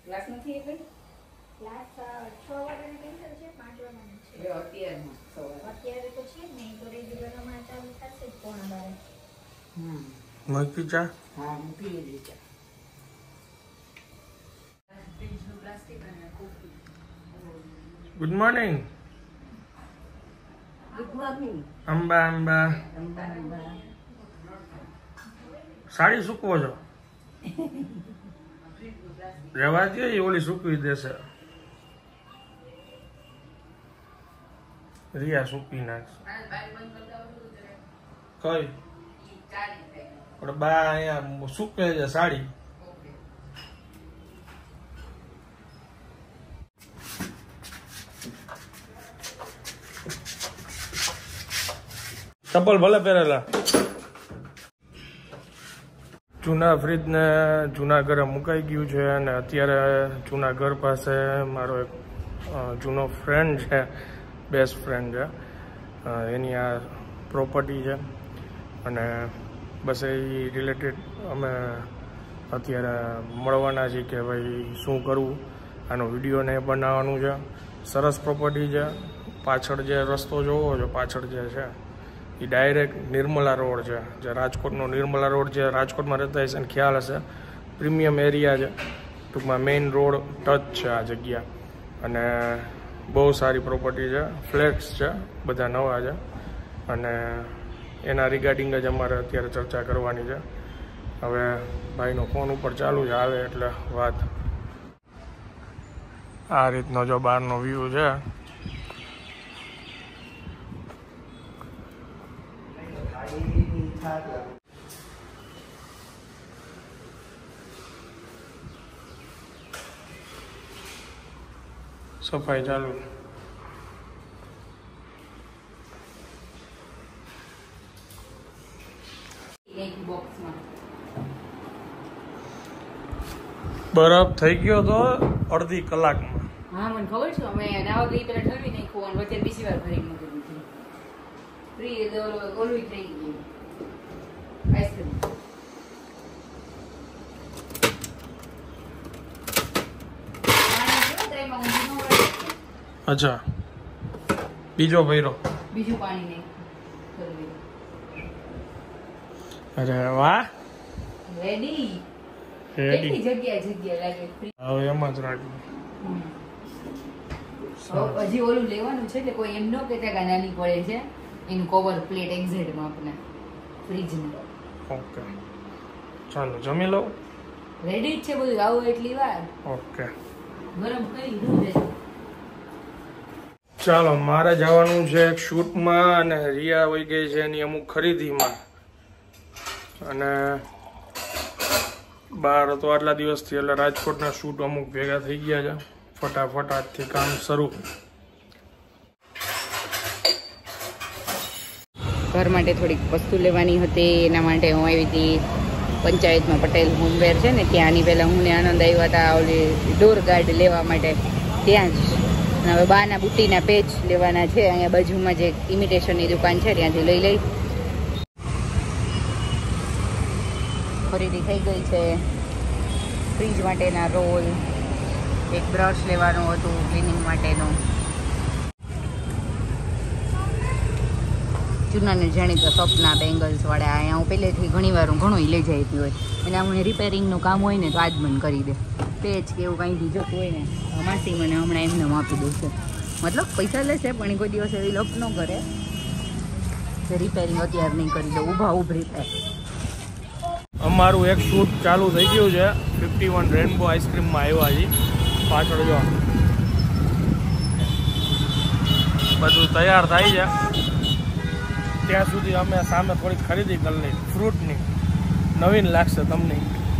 Class નથી એટલે class 6 વાગ્યાનો કેન્સલ છે, 5 વાગ્યાનો છે. અત્યારે તો છે ને, તો રેગ્યુલરમાં ચાલુ થશે 11:15. મૂકી ચા. હા મૂકી દીધી ચા. પ્લાસ્ટિક અને coffee. Good morning. Good morning. Amba Amba. Sari સૂકવો છો? રહેવા દે, એ ઓલી સૂકવી દેશે. રિયા સૂકવી નાખશે. કઈ પણ બા અહીંયા સૂકવે છે સાડી. ચપ્પલ ભલે પહેરેલા. જૂના ફ્રીજ ને જૂના ઘરે મુકાઈ ગયું છે અને અત્યારે જૂના ઘર પાસે મારો એક જૂનો ફ્રેન્ડ છે, બેસ્ટ ફ્રેન્ડ છે, એની આ પ્રોપર્ટી છે અને બસ એ રિલેટેડ અમે અત્યારે મળવાના છીએ કે ભાઈ શું કરવું. આનો વિડીયો ને બનાવવાનું છે. સરસ પ્રોપર્ટી છે. પાછળ જે રસ્તો જોવો છો, પાછળ જે છે એ ડાયરેક્ટ નિર્મલા રોડ છે, જે રાજકોટનો નિર્મલા રોડ છે. રાજકોટમાં રહેતા હશે અને ખ્યાલ હશે. પ્રીમિયમ એરિયા છે, ટૂંકમાં મેઇન રોડ ટચ છે આ જગ્યા અને બહુ સારી પ્રોપર્ટી છે. ફ્લેટ્સ છે, બધા નવા છે અને એના રિગાર્ડિંગ જ અમારે અત્યારે ચર્ચા કરવાની છે. હવે ભાઈનો ફોન ઉપર ચાલુ છે, આવે એટલે વાત. આ રીતનો જો બહારનો વ્યૂ છે. સફાઈ ચાલુ. બરફ થઈ ગયો તો અડધી કલાકમાં. હા મને ખબર છે. અમે નાવા ગઈ પેલા ઠરવી નાખ્યું અને વચ્ચે બીજી વાર ભરી મૂકી દીધી. ફ્રી ઓલું થઈ ગયું આઈસ્ક્રીમ. અચ્છા, બીજો ભર્યો. બીજું પાણી નહીં. અરે વાહ, રેડી. રેડી. કેટલી જગ્યા લાગે. હવે એમાં જ રાખી. હજી ઓલું લેવાનું છે એટલે કોઈ એમ ન કહેતા કે નાની પડે છે. એનું કવર પ્લેટ એક્ઝેક્ટ માપના ફ્રીજનું. ઓકે, ચાલો જમી લો. રેડી જ છે બધું. આવો એટલી વાર. ઓકે, ગરમ કરી દૂધ. ચાલો મારે જવાનું છે એક શૂટમાં અને રિયા વહી ગઈ છે એની અમુક ખરીદીમાં. અને બહાર હતો આટલા દિવસથી એટલે રાજકોટના શૂટ અમુક ભેગા થઈ ગયા છે. ફટાફટ આજથી કામ શરૂ. ઘર માટે થોડીક વસ્તુ લેવાની હતી, એના માટે હું આવી હતી પંચાયતમાં. પટેલ હોમવેર છે ને ત્યાં. આની પહેલાં હું ને આનંદ આવ્યા હતા ઓલી ડોર ગાર્ડ લેવા માટે ત્યાં જ. અને હવે બાના બુટ્ટીના પેચ લેવાના છે. અહીંયા બાજુમાં જે ઇમિટેશનની દુકાન છે ત્યાંથી લઈ લઈ. ખરીદી થઈ ગઈ છે. ફ્રીજ માટેના રોલ, એક બ્રશ લેવાનું હતું ક્લિનિંગ માટેનું. જૂનાને જાણીતા સપના બેંગલ્સ વાળા. અહીંયા હું પહેલેથી ઘણી વાર ઘણું લઈ જતી હોય. અને આમ રિપેરિંગનું કામ હોય ને તો આજ મને કરી દે. પેચ કે એવું કંઈ બીજું હોય ને માસી મને હમણાં એમને આપી દેશે. મતલબ પૈસા લેશે પણ એ કોઈ દિવસ એવી લપ ન કરે કે રિપેરિંગ અત્યારે નહીં કરી દે. ઉભરી થાય. અમારું એક શૂટ ચાલુ થઈ ગયું છે. 51 રેનબો આઈસ્ક્રીમમાં આવ્યા છે. પાછળ જો બધું તૈયાર થાય છે. ત્યાં સુધી અમે સામે થોડીક ખરીદી કરી લઈ ફ્રૂટની. નવીન લાગશે તમને.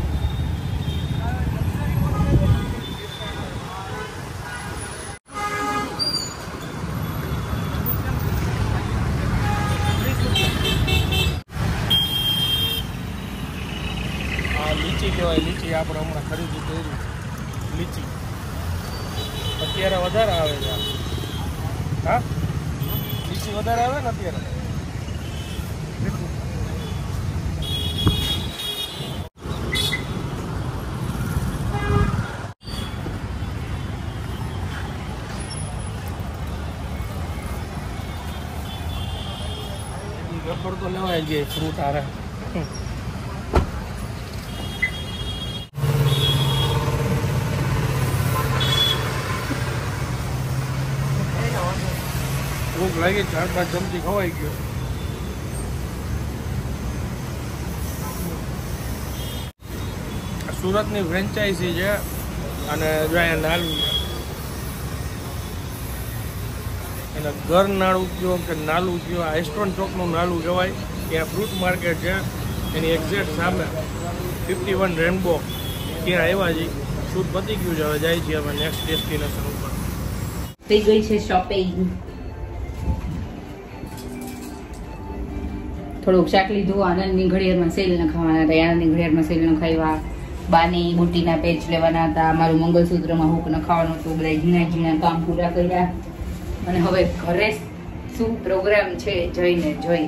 લીચી કહેવાય. લીચી આપણે હમણાં ખરીદી કરી. લીચી અત્યારે વધારે આવે છે. હા, લીચી વધારે આવે ને અત્યારે. વેફર તો લેવાય જ ફ્રૂટ આરે. ભૂખ લાગી 4-5 ચમચી ખવાઈ ગયો. સુરતની ફ્રેન્ચાઇઝી છે અને જો અહીંયા નાલું છે અને ઘર નાળું કયો કે નાલું કયો, આ એસ્ટ્રોન ચોકનું નાલું કહેવાય. ત્યાં ફ્રૂટ માર્કેટ છે, એની એક્ઝેક્ટ સામે 51 રેનબો ત્યાં આવ્યા છીએ. શૂટ પતી ગયું છે, હવે જાય છીએ અમે નેક્સ્ટ ડેસ્ટિનેશન ઉપર. થઈ ગઈ છે શોપિંગ. થોડુંક શાક લીધું. આનંદની ઘડિયાળમાં સેલ ન ખાવાના હતા, આનંદની ઘડિયાળમાં સેલ ન ખાવા. બાની બુટીના પેચ લેવાના હતા, મારું મંગલસૂત્રમાં હુક ન ખાવાનું હતું. બધા ઝીણા ઝીણા કામ પૂરા કર્યા અને હવે ઘરે શું પ્રોગ્રામ છે જઈને જોઈ.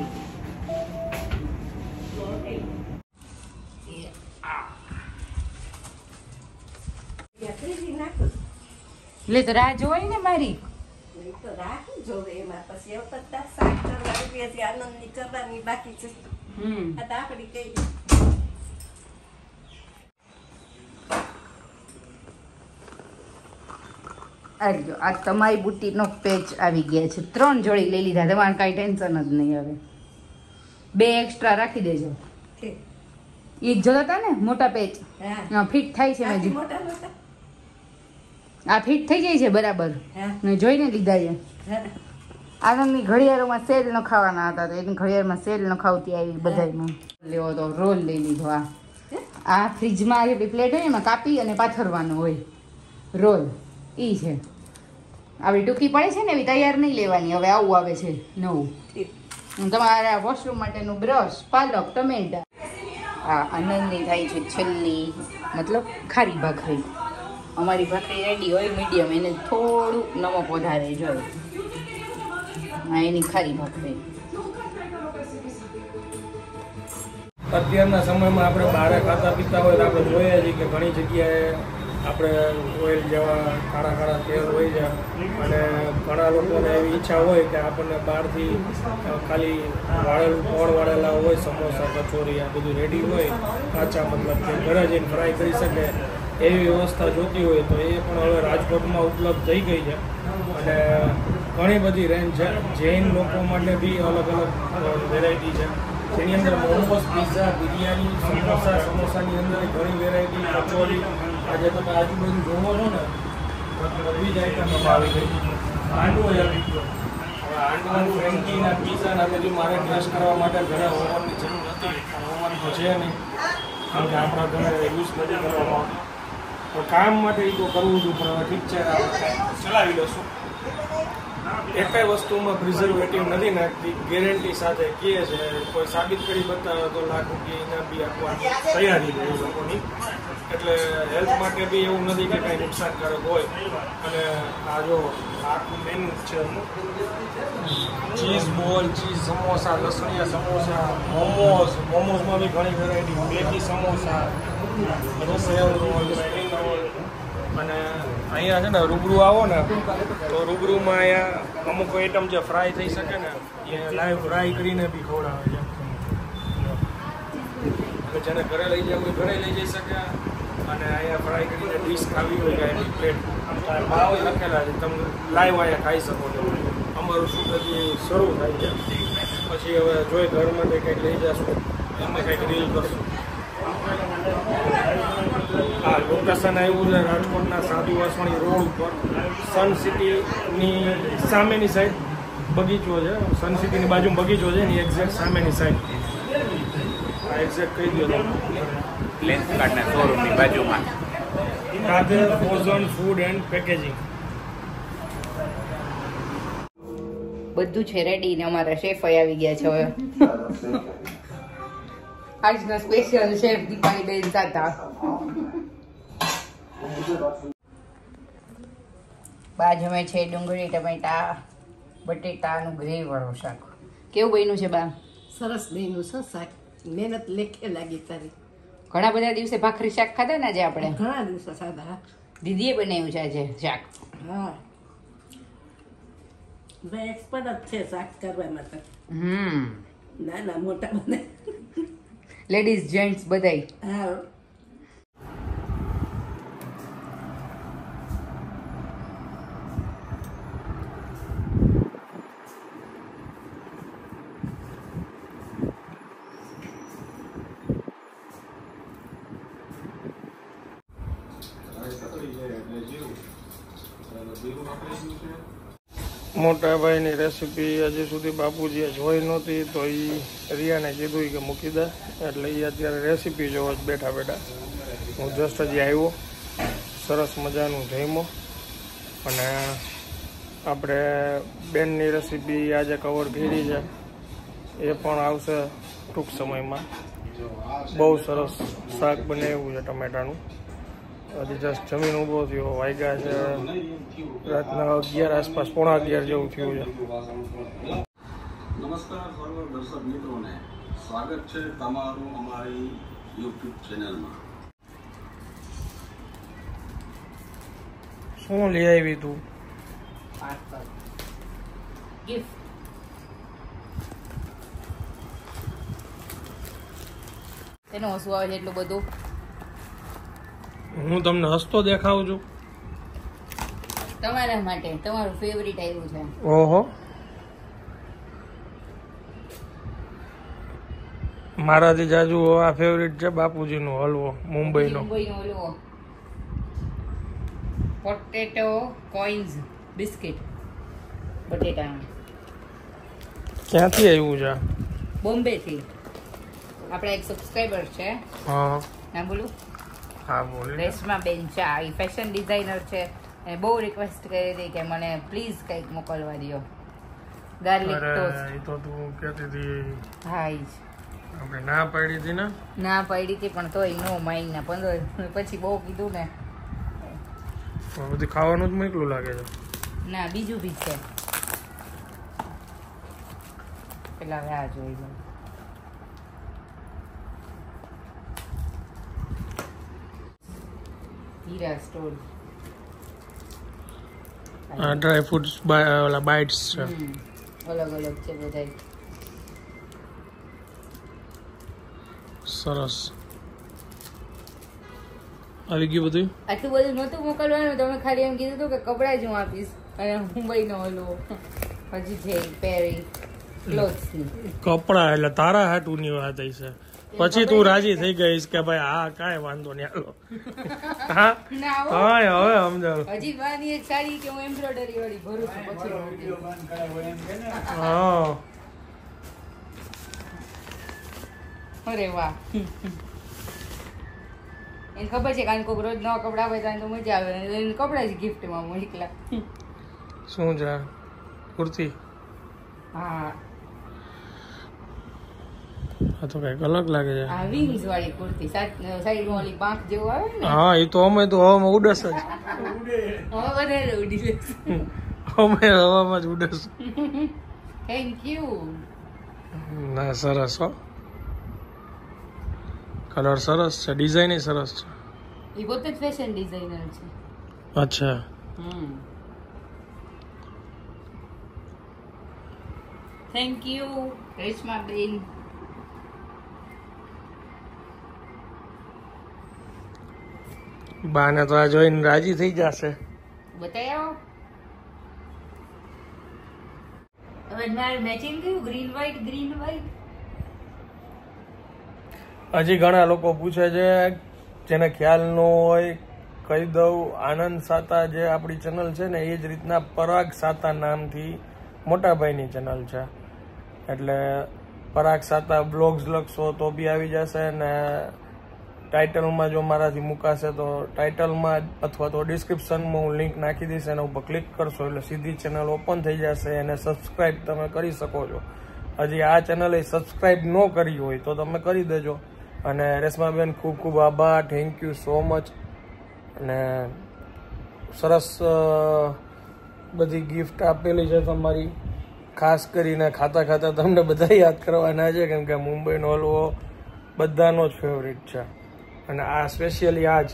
એટલે તો રાહ જોવાય ને મારી. આ તમારી બુટ્ટીનો પેચ આવી ગયા છે. 3 જોડી લઈ લીધા. તમારે કઈ ટેન્શન જ નહીં. હવે 2 એક્સ્ટ્રા રાખી દેજો. એક જોતા હતા ને મોટા પેચ ફિટ થાય છે. આ ફિટ થઈ જાય છે બરાબર. મેં જોઈને લીધા છે. આનંદની ઘડિયાળોમાં સેલ ન ખાવાના હતા તો એની ઘડિયાળમાં સેલ ન ખાવતી આવી બધામાં લેવો તો રોલ લઈ લીધો. આ ફ્રીજમાં જે પ્લેટ હોય એમાં કાપી અને પાથરવાનો હોય રોલ. ઈ છે આવી ટૂંકી પડે છે ને એવી તૈયાર નહીં લેવાની. હવે આવું આવે છે નવું. તમારા વોશરૂમ માટેનું બ્રશ, પાલક, ટમેટા. હા, આનંદની થાય છે છેલ્લી મતલબ ખારી ભાખરી. અમારી ભાખરી રેડી હોય મીડિયમ, એને થોડું નમક વધારે જોઈએ. હા, એની ખારી ભાખરી. અત્યારના સમયમાં આપણે બહાર ખાતા પીતા હોય તો આપણે જોઈએ છીએ કે ઘણી જગ્યાએ આપણે ઓઇલ જેવા કાળા તેલ હોય છે અને ઘણા લોકોને એવી ઈચ્છા હોય કે આપણને બહારથી ખાલી વાળેલા હોય સમોસા, કચોરી આ બધું રેડી હોય કાચા, મતલબ કે ઘરે જઈને ફ્રાય કરી શકે એવી વ્યવસ્થા જોતી હોય તો એ પણ હવે રાજકોટમાં ઉપલબ્ધ થઈ ગઈ છે અને ઘણી બધી રેન્જ છે. જૈન લોકો માટે બી અલગ અલગ વેરાયટી છે જેની અંદર મોમોસ, પીઝા, બિરયાની, સમોસાની અંદર ઘણી વેરાયટી, કચોરી. આજે તમે આજુબાજુ જોવો છો ને બધી જ આઈટમ આવી ગઈ. હાંડવો આવી ગયો. હવે હાંડવાનું, ફ્રેન્કીના, પીઝાના બધું મારે ટેસ્ટ કરવા માટે ઘરે ઓવનની જરૂર હતી. ઓવન તો છે નહીં કારણ કે આપણા ઘરે યુઝ નથી કરવામાં આવતું. પણ કામ માટે એ તો કરવું છું. પણ હવે ઠીક છે, ચલાવી લઈશું. એકાઈ વસ્તુમાં પ્રિઝર્વેટિવ નથી નાખતી, ગેરંટી સાથે કહે છે. કોઈ સાબિત કરી બતાવે તો લાખ રૂપિયા એના બી આપવાની તૈયારી છે એ લોકોની. એટલે હેલ્થ માટે બી એવું નથી કે કાંઈ નુકસાનકારક હોય. અને આ જો આખું મેનુ છે. ચીઝ બોલ, ચીઝ સમોસા, લસણિયા સમોસા, મોમોઝમાં બી ઘણી વેરાયટી, મેથી સમોસા, પછી સેવ રોલ, સ્પ્રિંગ રોલ. અને અહીંયા છે ને રૂબરૂ આવો ને તો રૂબરૂમાં અહીંયા અમુક આઈટમ જે ફ્રાય થઈ શકે ને એ લાઈવ ફ્રાય કરીને બી ખવડાવે છે. જેને ઘરે લઈ જવું હોય ઘરે લઈ જઈ શકે અને અહીંયા ફ્રાય કરીને ડીશ ખાવી હોય કે એની પ્લેટ ભાવ લખેલા છે, તમે લાઈવ અહીંયા ખાઈ શકો છો. અમારું શૂટ હજી શરૂ થાય છે, પછી હવે જોઈ ઘર માટે કંઈક લઈ જશું, એમાં કંઈક રીલ કરશું. હા, લોકેશન આવ્યું છે રાજકોટના સાધુ વાસવાણી રોડ ઉપર. સન સિટીની સામેની સાઈડ બગીચો છે. સન સિટીની બાજુમાં બગીચો છે એની એક્ઝેક્ટ સામેની સાઈડ. આ એક્ઝેક્ટ કહી દો તમે. લેન્સકાર્ડના શોરૂમની બાજુમાં. કાધર ફ્રોઝન ફૂડ એન્ડ પેકેજિંગ. બધું છે રેડી ને અમારા શેફ આવી ગયા છે હવે. આજના સ્પેશિયલ શેફ દીપાની બેન હતા. બાજુમાં છે ડુંગળી, ટમેટા, બટેટાનું ગ્રેવી વાળું શાક. કેવું બન્યું છે બા? સરસ બન્યું છે શાક. મહેનત લેખે લાગી તારી. ઘણા બધા દિવસે ભાખરી શાક ખાધા ને આજે આપણે. ઘણા દિવસો સાદા. દીદીએ બનાવ્યું છે આજે શાક. હા, ભાઈ એક્સપર્ટ જ છે શાક કરવામાં તો. ના ના મોટા બને. લેડીઝ જેન્ટ્સ બધાય. હા મોટા ભાઈની રેસીપી હજી સુધી બાપુજીએ જોઈ નહોતી, તો એ રિયાને કીધું કે મૂકી દે, એટલે એ અત્યારે રેસીપી જોવો જ બેઠા બેઠા. હું જસ્ટ હજી આવ્યો, સરસ મજાનું જમ્યો, અને આપણે બેનની રેસીપી આજે કવર કરી છે, એ પણ આવશે ટૂંક સમયમાં. બહુ સરસ શાક બનાવ્યું છે ટમેટાનું. હજી જસ્ટ જમીન ઊભો થયો, વાગ્યા છે રાતના 11 આસપાસ, 11:15 જેવું થયું છે. નમસ્કાર સર્વ દર્શક મિત્રોને, સ્વાગત છે તમારું અમારી યુટ્યુબ ચેનલમાં. શું લઈ આવી તું? ગિફ્ટ. તેનો હસવું આવે છે એટલું બધું. હું તમને હસતો દેખાઉં છું? તમારા માટે તમારું ફેવરિટ આવ્યું છે. ઓહો, મારાથી જાજુ આ ફેવરિટ છે બાપુજીનો હલવો, મુંબઈનો. મુંબઈનો હલવો, પોટેટો કોઇન્સ બિસ્કિટ, બટેટા. ક્યાંથી આવ્યું છે? બોમ્બે થી. આપણા એક સબસ્ક્રાઇબર છે. હા ના બોલું? હા બોલ. રેશમા બેન ચા, એ ફેશન ડિઝાઇનર છે, અને બહુ રિક્વેસ્ટ કરી હતી કે મને પ્લીઝ કંઈક મોકલવા દો. Garlic toast. એ તો તું કહેતી હતી. હા, એ જ. આપણે ના પાડી હતી ને? ના પાડી હતી, પણ તોય નો માઇન ના 15 પછી બહુ કીધું ને. બધી ખાવાનું જ મોકલું લાગે છે. ના, બીજું બી છે. પેલા હવે આ જોઈ લો. હીરા સ્ટોર. આ ડ્રાય ફ્રૂટ્સ ઓલા બાઇટ્સ છે. અલગ અલગ છે બધા. સરસ આવી ગયું બધું. આટલું બધું નહોતું મોકલવાનું, તમે ખાલી એમ કીધું હતું કે કપડા જ હું આપીશ, અને મુંબઈનો હલવો હજી છે પેરી ક્લોથ્સની. કપડા એટલે તારા હાટુની વાત છે. પછી તું રાજી થઈ ગઈશ કે ભાઈ હા કાંઈ વાંધો નહીં, હાલો. હા ના હો. કાંઈ હવે સમજાવ. હજી વાની એક સાડી કે હું એમ્બ્રોઇડરી વાળી ભરું છું પછી. હા અરે વાહ. એને ખબર છે કારણ કોઈક રોજ નવા કપડા આવે તો મજા આવે, એને કપડા જ ગિફ્ટમાં મોકલા. શું છે? કુર્તી? હા, આ તો કઈક અલગ લાગે છે. આ વિંગ્સ વાળી કુર્તી, સાઈડમાં ઓલી પાંખ જેવું આવે ને. હા એ તો અમે તો હવામાં ઉડસ જ. હવે વધારે ઉડી લેશે. અમે હવામાં જ ઉડસ. Thank you. ના સરસ હો, કલર સરસ છે, ડિઝાઇન સરસ છે. એ પોતે જ ફેશન ડિઝાઇનર છે. અચ્છા. થેન્ક યુ રેશમા બેન. બાને તો આ જોઈને રાજી થઈ જશે. બતાવો હવે મારે મેચિંગ કયું? Green white, green white. હજી ઘણા લોકો પૂછે છે, જેને ખ્યાલ ન હોય કહી દઉં. આનંદ સાતા જે આપણી ચેનલ છે ને, એ જ રીતના પરાગ સાતા નામથી મોટાભાઈની ચેનલ છે. એટલે પરાગ સાતા બ્લોગ્સ લખશો તો બી આવી જશે, ને ટાઇટલમાં જો મારાથી મુકાશે તો ટાઇટલમાં અથવા તો ડિસ્ક્રિપ્શનમાં હું લિંક નાખી દઈશ, એના ઉપર ક્લિક કરશો એટલે સીધી ચેનલ ઓપન થઈ જશે, અને સબસ્ક્રાઈબ તમે કરી શકો છો. હજી આ ચેનલે સબસ્ક્રાઈબ ન કરી હોય તો તમે કરી દેજો. અને રેશમાબેન ખૂબ ખૂબ આભાર, થેન્ક યુ સો મચ. અને સરસ બધી ગિફ્ટ આપેલી છે તમારી. ખાસ કરીને ખાતા ખાતા તમને બધા યાદ કરવાના છે, કેમ કે મુંબઈનો હલવો બધાનો જ ફેવરિટ છે. અને આ સ્પેશિયલી આ જ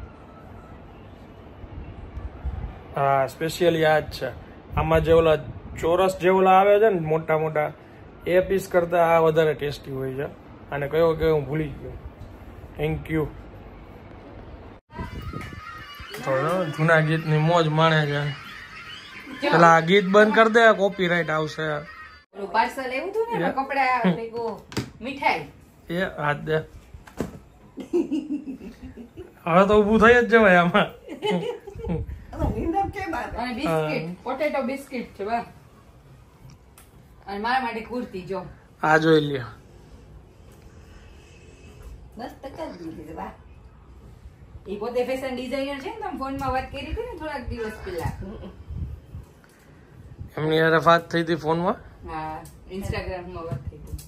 સ્પેશિયલી આ જ છે. આમાં જે ઓલા ચોરસ જે ઓલા આવે છે ને મોટા મોટા એ પીસ કરતા આ વધારે ટેસ્ટી હોય છે. અને કયો કે હું ભૂલી ગયો. Thank you. તો જૂના ગીતની મોજ માણે છે. પેલા આ ગીત બંધ કરી દે, કોપીરાઇટ આવશે. પાર્સલ એવું હતું ને કપડા ભેગું મીઠાઈ એ હાથ દે. હવે તો ઊભું થઈ જ જવાય આમાં. અને બિસ્કિટ, પોટેટો બિસ્કિટ છે બા. અને મારા માટે કુર્તી જો આ જોઈ લ્યો. મસ્ત કરી દીધી બા. એ પોતે ફેશન ડિઝાઇનર છે ને, તમે ફોનમાં વાત કરી હતી ને થોડાક દિવસ પહેલા. એમની યાર વાત થઈ હતી ફોનમાં. હા, ઇન્સ્ટાગ્રામમાં વાત થઈ હતી.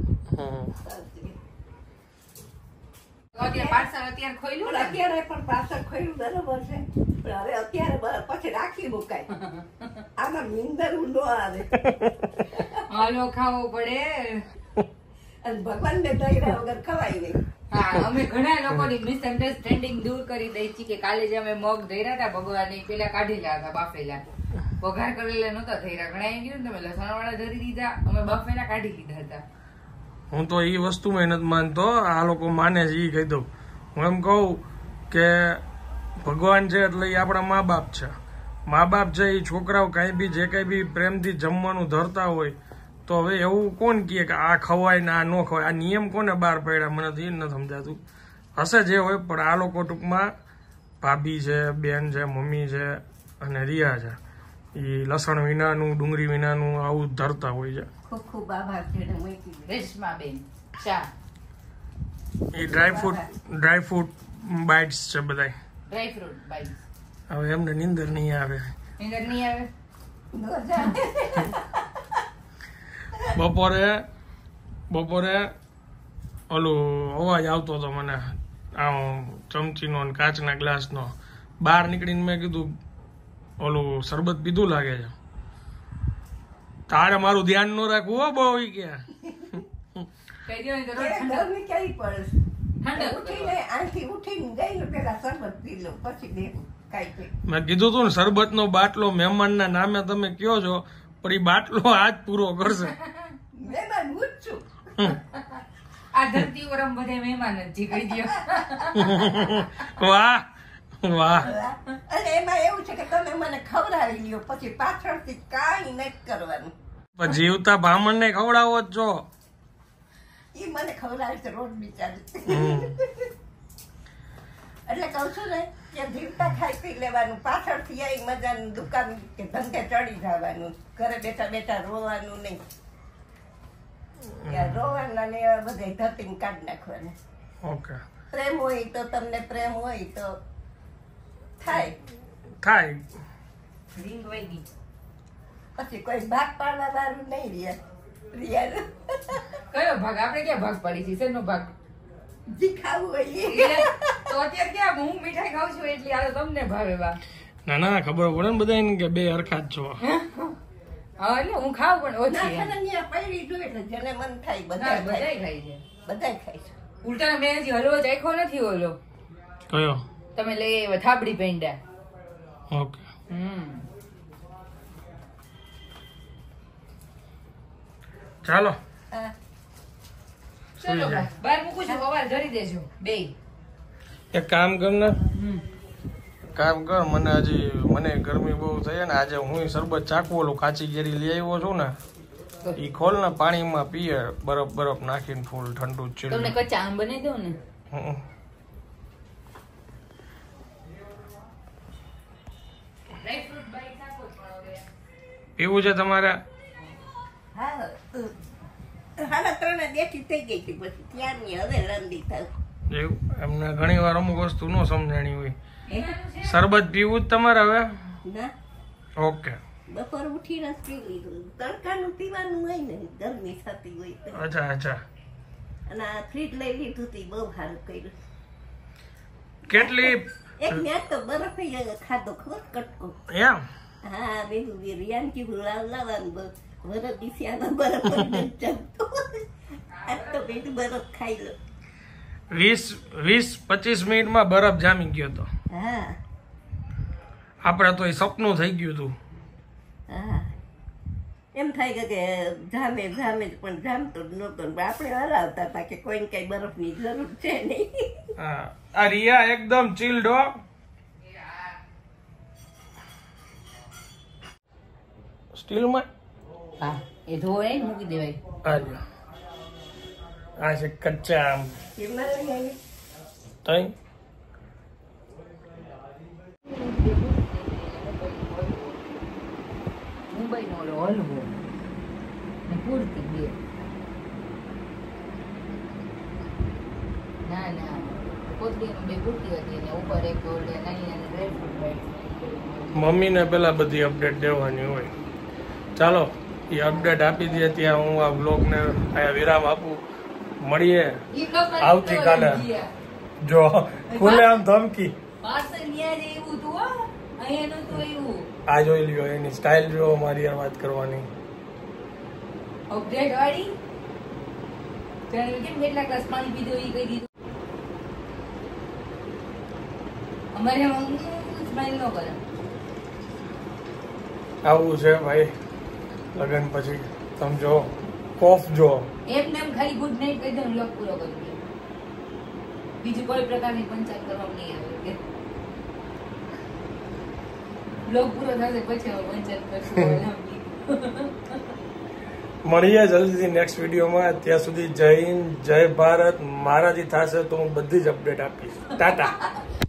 અત્યારે પાર્સલ અત્યારે ખોલ્યું ને, અત્યારે પણ પાછળ ખોલ્યું બરોબર છે, પણ હવે અત્યારે પછી રાખી મુકાય. આમાં નીંદર નો આવે હાલો ખાવો પડે. અને ભગવાનને દયા વગર ખવાય નહીં. હા, અમે ઘણા લોકોની મિસઅન્ડરસ્ટેન્ડિંગ દૂર કરી દઈ છીએ કે કાલે જે અમે મગ ધર્યા હતા ભગવાન પેલા કાઢેલા હતા બાફેલા, વઘાર કરેલા નહોતા થયા. ઘણા એમ કીધું તમે લસણ વાળા ધરી દીધા, અમે બાફેલા કાઢી લીધા હતા. હું તો એ વસ્તુમાં નથી માનતો, આ લોકો માને છે એ કહી દઉં. હું એમ કહું કે ભગવાન છે એટલે એ આપણા મા બાપ છે. મા બાપ છે એ છોકરાઓ કાંઈ બી જે કાંઈ બી પ્રેમથી જમવાનું ધરતા હોય તો હવે એવું કોણ કહે કે આ ખવાય ને આ ન ખવાય? આ નિયમ કોને બહાર પડ્યા મને તો એ નથી સમજાતું. હશે જે હોય, પણ આ લોકો ટૂંકમાં ભાભી છે, બેન છે, મમ્મી છે અને રિયા છે, એ લસણ વિનાનું ડુંગળી વિનાનું આવું ધરતા હોય છે. ખૂબ ખૂબ આભાર છે રેશમાબેન ચા, એ ડ્રાયફ્રૂટ બાઇટ્સ છે બધાય. Dry fruit bite. હવે એમને નીંદર નહીં આવે. નીંદર નહીં આવે. બપોરે ઓલું અવાજ આવતો હતો મને, આમ ચમચીનો ને કાચના ગ્લાસનો. બહાર નીકળીને મેં કીધું ઓલું શરબત પીધું લાગે છે. તારે મારું ધ્યાન ન રાખવું હો બહુ. કે કહી દો ને તો ગરમી કેવી પડે. ઠંડક ઉઠીને આથી ઉઠીને ગઈ ને પેલા શરબત પી લો પછી દેવું કાંઈ. મેં કીધું તું ને શરબતનો બાટલો મહેમાનના નામે તમે કયો છો, પણ એ બાટલો આજ પૂરો કરશે. મહેમાન હું જ છું. આ ધરતી ઉપર આમ બધા મહેમાન જ જીગડી દો. વાહ વાહ. અને એમાં એવું છે કે તમે મને ખવડાવી લ્યો પછી પાછળથી કાંઈ નથી કરવાનું. પણ જીવતા બ્રાહ્મણને ખવડાવો જ છો. ઈ મને ખવડાવે છે રોજ બિચારી. એટલે કઉ છું ને કે જીવતા ખાઈ પી લેવાનું, પાછળથી આવી મજાની દુકાન કે ધંધે ચડી જવાનું, ઘરે બેઠા બેઠા રોવાનું નહીં. રોવાના ને એવા બધા ધરતીને કાઢી નાખવાના. ઓકે. પ્રેમ હોય તો તમને પ્રેમ હોય તો થાય. રીંગ વાગી. પછી કોઈ ભાગ પાડવા વાળું નહીં રિયા. કયો ભાગ? આપણે ક્યાં ભાગ પાડી છે? શેનો ભાગ? જી ખાવું હોય એ. તો અત્યારે ક્યાં હું મીઠાઈ ખાઉં છું એટલે આ તો તમને ભાવે બા. ના ખબર પડે ને બધા કે બે હરખા જ છો. હા, એટલે હું ખાવ પણ ઓછી. ના ખાના પડી જોઈએ એટલે જેને મન થાય બધા બધાય ખાઈ છે. બધા ખાય છે. ઉલટા મેં હજી હલવો ચાખ્યો નથી. ઓલો કયો? તમે લઈ આવ્યા થાબડી પેંડા. ઓકે. ચાલો હા. ચલો બહાર મૂકું છું, અવાજ ધરી દેજો બે. એક કામ કર ને, મને ગરમી બહુ થઈ ને આજે હું શરબત ચાખવું ઓલું કાચી કેરી લઈ આવ્યો છું ને, ઈ ખોલ ને પાણીમાં પીએ બરફ નાખીને ફૂલ ઠંડુ જ છે. તમને કચ્ચા આમ બનાવી દઉં ને. પીવું છે તમારે? હા, 3:30 દેખી થઈ ગઈ હતી પછી ત્યારની હવે રંડી થાવ. એવું એમને ઘણી વાર અમુક વસ્તુ ન સમજાણી હોય. શરબત પીવું જ તમારે હવે? ના, ઓકે. બપોર ઉઠીને જ પી લીધું. તડકાનું પીવાનું હોય ને, ગરમી થતી હોય તો. અચ્છા. અને આ ફ્રીજ લઈ લીધું હતું, બહુ સારું કર્યું. કેટલી? એક ત્યાં તો બરફ ખાધો ખબર કટકો. એમ? હા, બીજું રિયાન કીધું લાવવાનું બરફ દિશિયામાં બરફ જમતો. આજ તો બીજું બરફ ખાઈ લો. 20-25 મિનિટમાં બરફ જામી ગયો હતો. હા આપણે તો એ સપનું થઈ ગયું હતું. હા, એમ થાય કે જામે જામે જ, પણ જામતો જ નહોતો. આપણે હરાવતા હતા કે કોઈને કઈ બરફની જરૂર છે નહીં. હા, આ રિયા એકદમ ચિલ્ડ હો. સ્ટીલમાં હા, એ ધોવાય ને મૂકી દેવાય. આ છે કચ્ચા આમ એમાં લઈ આવી. તઈ મુંબઈનો ઓલો હલવો ને પૂરતી બે. ના ના, કોથળીમાં બે પૂરતી હતી ને ઉપર એક ઓલે નાની નાની ડ્રાયફ્રૂટ. મમ્મીને પેલા બધી અપડેટ દેવાની હોય. ચાલો, એ અપડેટ આપી દે ત્યાં હું આ બ્લોગને અહીંયા વિરામ આપું. મળીએ આવતીકાલે. જો ખુલે આમ ધમકી. પાર્સલ ન્યા જ એવું હતું હો, અહીંયા નતું એવું. આ જોઈ લ્યો, એની સ્ટાઇલ જો મારી આ વાત કરવાની. અપડેટ વાળી ત્યારે કેમ કેટલા ગ્લાસ પાણી પીધો એ કહી દીધું. અમારે સ્માઈલ ન કરે. આવું છે ભાઈ લગન પછી. તમે જો કોફ જો એમને એમ ખાલી ગુડ નાઈટ કહી દો, લોક પૂરો કરી દે. બીજું કોઈ પ્રકારની પંચાયત કરવામાં નહીં આવે. લોક પૂરો થશે પછી હવે પંચાયત કરશું. મળીએ જલ્દીથી નેક્સ્ટ વિડીયોમાં. ત્યાં સુધી જય હિન્દ, જય ભારત. મારાથી થશે તો હું બધી જ અપડેટ આપીશ. ટાટા.